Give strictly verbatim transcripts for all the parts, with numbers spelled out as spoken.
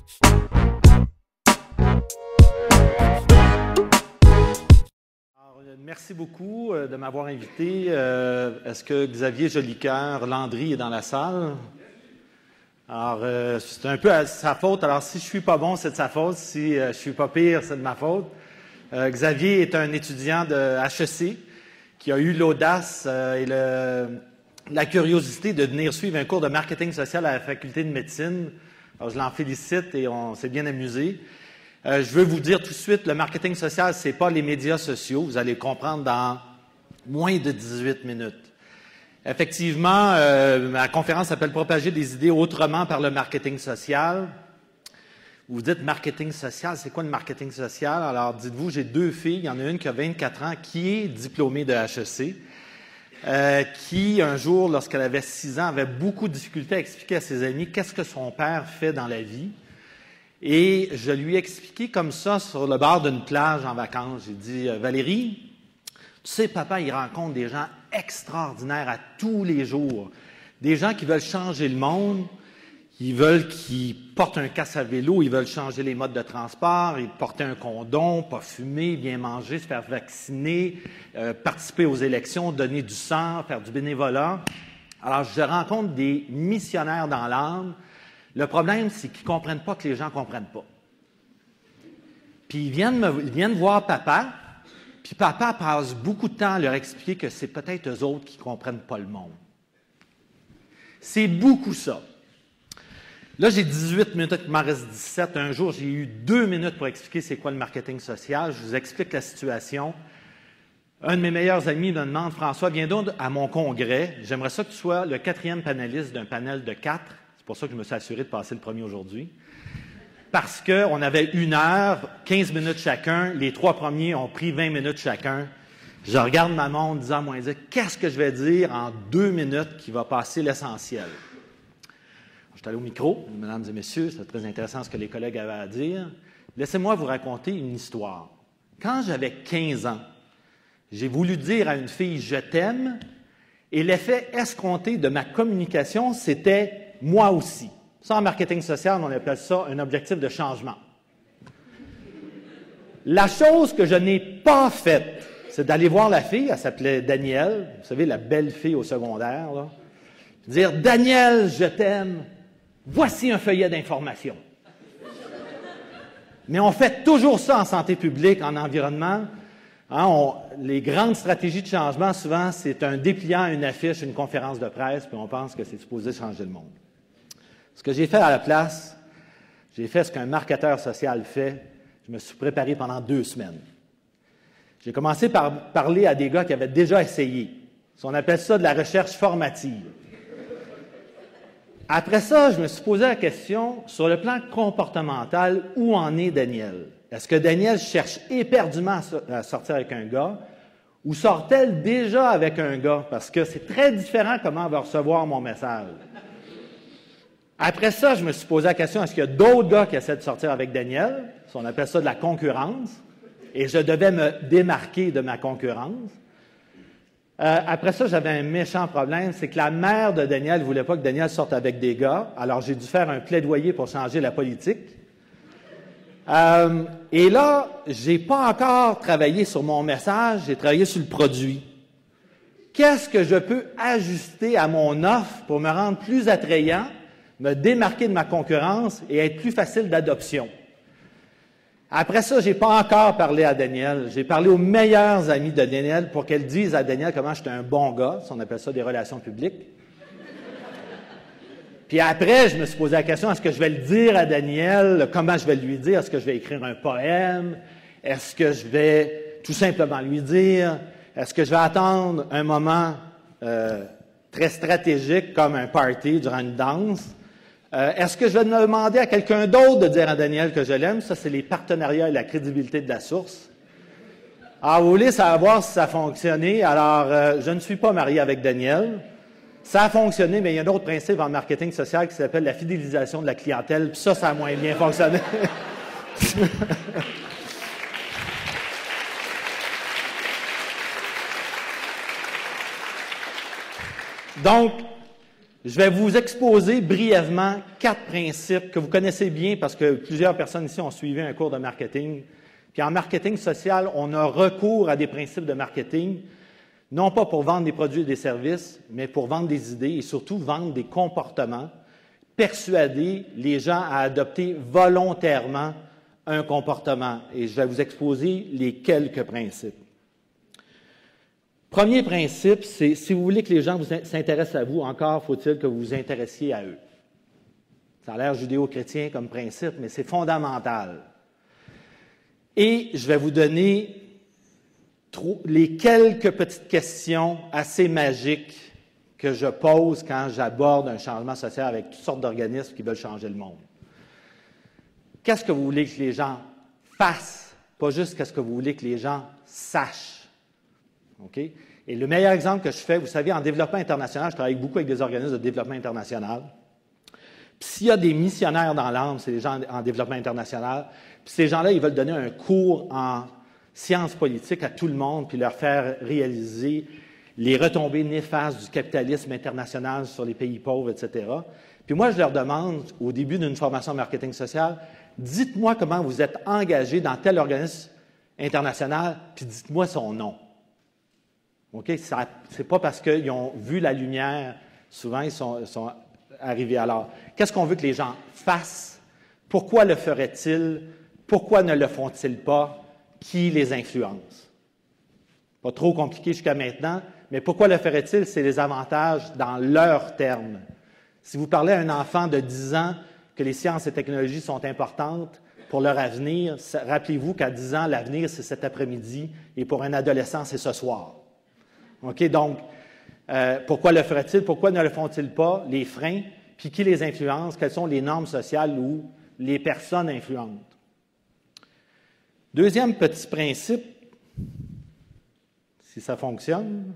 Merci beaucoup de m'avoir invité. Euh, Est-ce que Xavier Jolicoeur Landry est dans la salle? Alors, euh, c'est un peu à sa faute. Alors, si je suis pas bon, c'est de sa faute. Si euh, je suis pas pire, c'est de ma faute. Euh, Xavier est un étudiant de H E C qui a eu l'audace euh, et le, la curiosité de venir suivre un cours de marketing social à la faculté de médecine. Alors, je l'en félicite et on s'est bien amusé. Euh, je veux vous dire tout de suite, le marketing social, ce n'est pas les médias sociaux. Vous allez le comprendre dans moins de dix-huit minutes. Effectivement, euh, ma conférence s'appelle « Propager des idées autrement par le marketing social ». Vous dites « marketing social », c'est quoi le marketing social? Alors, dites-vous, j'ai deux filles. Il y en a une qui a vingt-quatre ans, qui est diplômée de H E C, euh, qui, un jour, lorsqu'elle avait six ans, avait beaucoup de difficultés à expliquer à ses amis qu'est-ce que son père fait dans la vie. Et je lui ai expliqué comme ça sur le bord d'une plage en vacances. J'ai dit « Valérie, tu sais, papa, il rencontre des gens extraordinaires à tous les jours. Des gens qui veulent changer le monde, ils veulent qu'ils portent un casque à vélo, ils veulent changer les modes de transport, ils porter un condom, pas fumer, bien manger, se faire vacciner, euh, participer aux élections, donner du sang, faire du bénévolat. Alors, je rencontre des missionnaires dans l'âme. Le problème, c'est qu'ils ne comprennent pas que les gens ne comprennent pas. Puis ils viennent, me, ils viennent voir papa, puis papa passe beaucoup de temps à leur expliquer que c'est peut-être eux autres qui ne comprennent pas le monde. C'est beaucoup ça. Là, j'ai dix-huit minutes, il m'en reste dix-sept. Un jour, j'ai eu deux minutes pour expliquer c'est quoi le marketing social. Je vous explique la situation. Un de mes meilleurs amis me demande, François, viens donc à mon congrès. J'aimerais ça que tu sois le quatrième panéliste d'un panel de quatre. C'est pour ça que je me suis assuré de passer le premier aujourd'hui. Parce qu'on avait une heure, quinze minutes chacun. Les trois premiers ont pris vingt minutes chacun. Je regarde ma montre disant, moi, qu'est-ce que je vais dire en deux minutes qui va passer l'essentiel? Je suis allé au micro, mesdames et messieurs, c'est très intéressant ce que les collègues avaient à dire. Laissez-moi vous raconter une histoire. Quand j'avais quinze ans, j'ai voulu dire à une fille « je t'aime » et l'effet escompté de ma communication, c'était « moi aussi ». Ça, en marketing social, on appelle ça un objectif de changement. La chose que je n'ai pas faite, c'est d'aller voir la fille, elle s'appelait Danielle, vous savez, la belle fille au secondaire, là, dire « Danielle, je t'aime, voici un feuillet d'information ». Mais on fait toujours ça en santé publique, en environnement. Hein, on, les grandes stratégies de changement, souvent, c'est un dépliant, une affiche, une conférence de presse, puis on pense que c'est supposé changer le monde. Ce que j'ai fait à la place, j'ai fait ce qu'un marketeur social fait. Je me suis préparé pendant deux semaines. J'ai commencé par parler à des gars qui avaient déjà essayé. On appelle ça de la recherche formative. Après ça, je me suis posé la question, sur le plan comportemental, où en est Danielle? Est-ce que Danielle cherche éperdument à sortir avec un gars ou sort-elle déjà avec un gars? Parce que c'est très différent comment elle va recevoir mon message. Après ça, je me suis posé la question, est-ce qu'il y a d'autres gars qui essaient de sortir avec Danielle? On appelle ça de la concurrence. Et je devais me démarquer de ma concurrence. Euh, après ça, j'avais un méchant problème, c'est que la mère de Danielle ne voulait pas que Danielle sorte avec des gars. Alors, j'ai dû faire un plaidoyer pour changer la politique. Euh, et là, j'ai pas encore travaillé sur mon message, j'ai travaillé sur le produit. Qu'est-ce que je peux ajuster à mon offre pour me rendre plus attrayant, me démarquer de ma concurrence et être plus facile d'adoption? Après ça, j'ai pas encore parlé à Danielle. J'ai parlé aux meilleurs amis de Danielle pour qu'elle dise à Danielle comment j'étais un bon gars. On appelle ça des relations publiques. Puis après, je me suis posé la question, est-ce que je vais le dire à Danielle? Comment je vais lui dire? Est-ce que je vais écrire un poème? Est-ce que je vais tout simplement lui dire? Est-ce que je vais attendre un moment euh, très stratégique comme un party durant une danse? Euh, est-ce que je vais demander à quelqu'un d'autre de dire à Danielle que je l'aime? Ça, c'est les partenariats et la crédibilité de la source. Alors, vous voulez savoir si ça a fonctionné? Alors, euh, je ne suis pas marié avec Danielle. Ça a fonctionné, mais il y a un autre principe en marketing social qui s'appelle la fidélisation de la clientèle. Puis ça, ça a moins bien fonctionné. Donc, Je vais vous exposer brièvement quatre principes que vous connaissez bien parce que plusieurs personnes ici ont suivi un cours de marketing. Puis en marketing social, on a recours à des principes de marketing, non pas pour vendre des produits et des services, mais pour vendre des idées et surtout vendre des comportements, persuader les gens à adopter volontairement un comportement. Et je vais vous exposer les quelques principes. Premier principe, c'est si vous voulez que les gens vous s'intéressent à vous, encore faut-il que vous vous intéressiez à eux. Ça a l'air judéo-chrétien comme principe, mais c'est fondamental. Et je vais vous donner les quelques petites questions assez magiques que je pose quand j'aborde un changement social avec toutes sortes d'organismes qui veulent changer le monde. Qu'est-ce que vous voulez que les gens fassent, pas juste qu'est-ce que vous voulez que les gens sachent. Okay? Et le meilleur exemple que je fais, vous savez, en développement international, je travaille beaucoup avec des organismes de développement international. Puis s'il y a des missionnaires dans l'âme, c'est les gens en développement international, puis ces gens-là, ils veulent donner un cours en sciences politiques à tout le monde, puis leur faire réaliser les retombées néfastes du capitalisme international sur les pays pauvres, et cetera. Puis moi, je leur demande, au début d'une formation marketing social, dites-moi comment vous êtes engagé dans tel organisme international, puis dites-moi son nom. OK? Ce n'est pas parce qu'ils ont vu la lumière, souvent ils sont, sont arrivés alors. Qu'est-ce qu'on veut que les gens fassent? Pourquoi le feraient-ils? Pourquoi ne le font-ils pas? Qui les influence? Pas trop compliqué jusqu'à maintenant, mais pourquoi le feraient-ils? C'est les avantages dans leurs termes. Si vous parlez à un enfant de dix ans que les sciences et technologies sont importantes pour leur avenir, rappelez-vous qu'à dix ans, l'avenir, c'est cet après-midi, et pour un adolescent, c'est ce soir. OK? Donc, euh, pourquoi le ferait-il? Pourquoi ne le font-ils pas? Les freins, puis qui les influence? Quelles sont les normes sociales ou les personnes influentes? Deuxième petit principe, si ça fonctionne,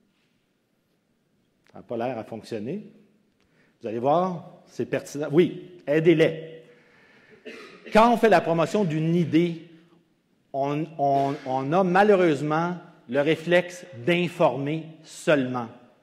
ça n'a pas l'air à fonctionner. Vous allez voir, c'est pertinent. Oui, aidez-les. Quand on fait la promotion d'une idée, on, on, on a malheureusement le réflexe d'informer seulement.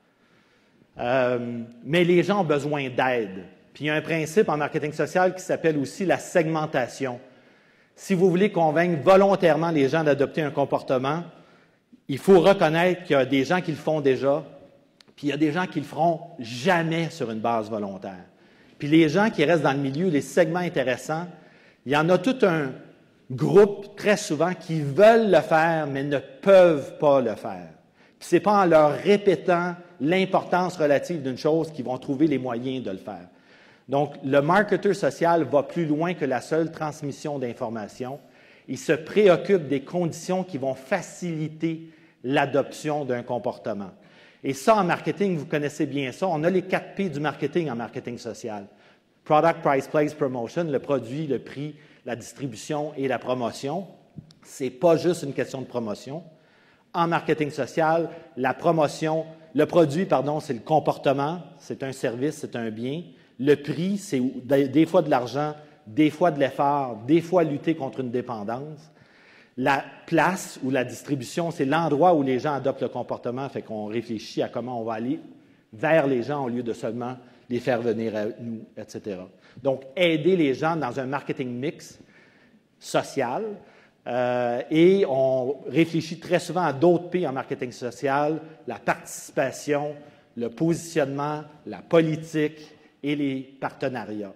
Euh, mais les gens ont besoin d'aide. Puis il y a un principe en marketing social qui s'appelle aussi la segmentation. Si vous voulez convaincre volontairement les gens d'adopter un comportement, il faut reconnaître qu'il y a des gens qui le font déjà, puis il y a des gens qui le feront jamais sur une base volontaire. Puis les gens qui restent dans le milieu, les segments intéressants, il y en a tout un groupe, très souvent, qui veulent le faire, mais ne peuvent pas le faire. Puis ce n'est pas en leur répétant l'importance relative d'une chose qu'ils vont trouver les moyens de le faire. Donc, le marketeur social va plus loin que la seule transmission d'informations. Il se préoccupe des conditions qui vont faciliter l'adoption d'un comportement. Et ça, en marketing, vous connaissez bien ça. On a les quatre P du marketing en marketing social. Product, Price, Place, Promotion, le produit, le prix, la distribution et la promotion. Ce n'est pas juste une question de promotion. En marketing social, la promotion, le produit, pardon, c'est le comportement, c'est un service, c'est un bien. Le prix, c'est des fois de l'argent, des fois de l'effort, des fois lutter contre une dépendance. La place ou la distribution, c'est l'endroit où les gens adoptent le comportement, fait qu'on réfléchit à comment on va aller vers les gens au lieu de seulement les faire venir à nous, et cetera. Donc, aider les gens dans un marketing mix social euh, et on réfléchit très souvent à d'autres P en marketing social, la participation, le positionnement, la politique et les partenariats.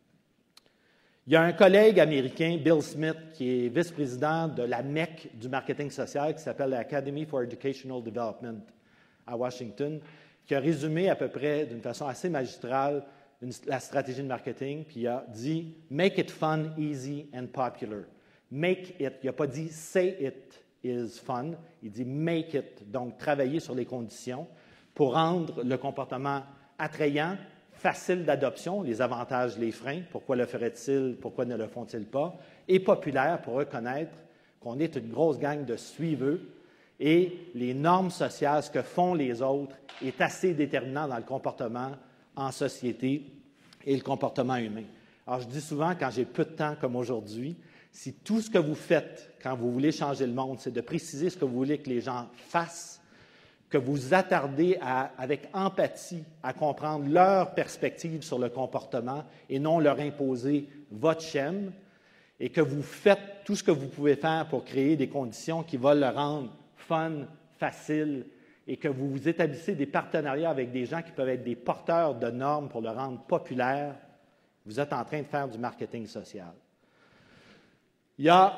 Il y a un collègue américain, Bill Smith, qui est vice-président de la M E C du marketing social, qui s'appelle l'Academy for Educational Development à Washington, qui a résumé à peu près d'une façon assez magistrale une, la stratégie de marketing, puis il a dit « Make it fun, easy and popular ». Make it, il n'a pas dit « Say it is fun », il dit « Make it », donc travailler sur les conditions pour rendre le comportement attrayant, facile d'adoption, les avantages, les freins, pourquoi le ferait-il, pourquoi ne le font-ils pas, et populaire pour reconnaître qu'on est une grosse gang de suiveux et les normes sociales, ce que font les autres, est assez déterminant dans le comportement en société et le comportement humain. Alors, je dis souvent, quand j'ai peu de temps comme aujourd'hui, si tout ce que vous faites quand vous voulez changer le monde, c'est de préciser ce que vous voulez que les gens fassent, que vous attardez à, avec empathie à comprendre leur perspective sur le comportement et non leur imposer votre schème, et que vous faites tout ce que vous pouvez faire pour créer des conditions qui vont le rendre fun, facile, et que vous vous établissez des partenariats avec des gens qui peuvent être des porteurs de normes pour le rendre populaire, vous êtes en train de faire du marketing social. Il y a...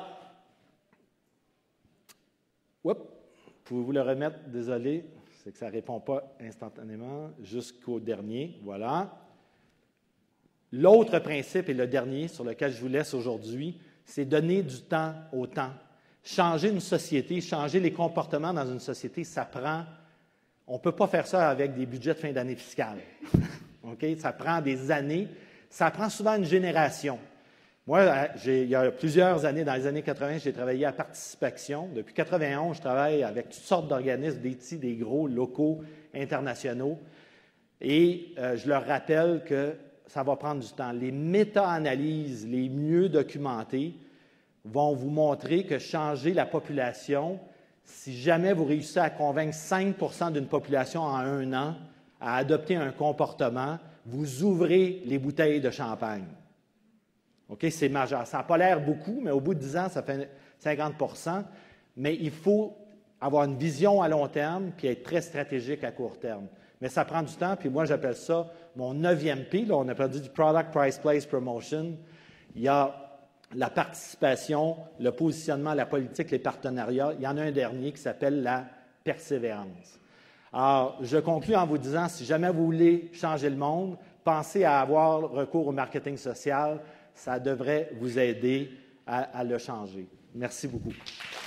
Oups, pouvez-vous le remettre? Désolé, c'est que ça ne répond pas instantanément jusqu'au dernier. Voilà. L'autre principe, et le dernier sur lequel je vous laisse aujourd'hui, c'est donner du temps au temps. Changer une société, changer les comportements dans une société, ça prend... On ne peut pas faire ça avec des budgets de fin d'année fiscale. Okay? Ça prend des années. Ça prend souvent une génération. Moi, j'ai, il y a plusieurs années, dans les années quatre-vingt, j'ai travaillé à Participation. Depuis quatre-vingt-onze, je travaille avec toutes sortes d'organismes, des petits, des gros, locaux, internationaux. Et euh, je leur rappelle que ça va prendre du temps. Les méta-analyses les mieux documentées vont vous montrer que changer la population, si jamais vous réussissez à convaincre cinq pour cent d'une population en un an à adopter un comportement, vous ouvrez les bouteilles de champagne. OK, c'est majeur. Ça n'a pas l'air beaucoup, mais au bout de dix ans, ça fait cinquante pour cent. Mais il faut avoir une vision à long terme puis être très stratégique à court terme. Mais ça prend du temps, puis moi, j'appelle ça mon neuvième P. Là, on a perdu du Product, Price, Place, Promotion. Il y a la participation, le positionnement, la politique, les partenariats. Il y en a un dernier qui s'appelle la persévérance. Alors, je conclus en vous disant, si jamais vous voulez changer le monde, pensez à avoir recours au marketing social. Ça devrait vous aider à, à le changer. Merci beaucoup.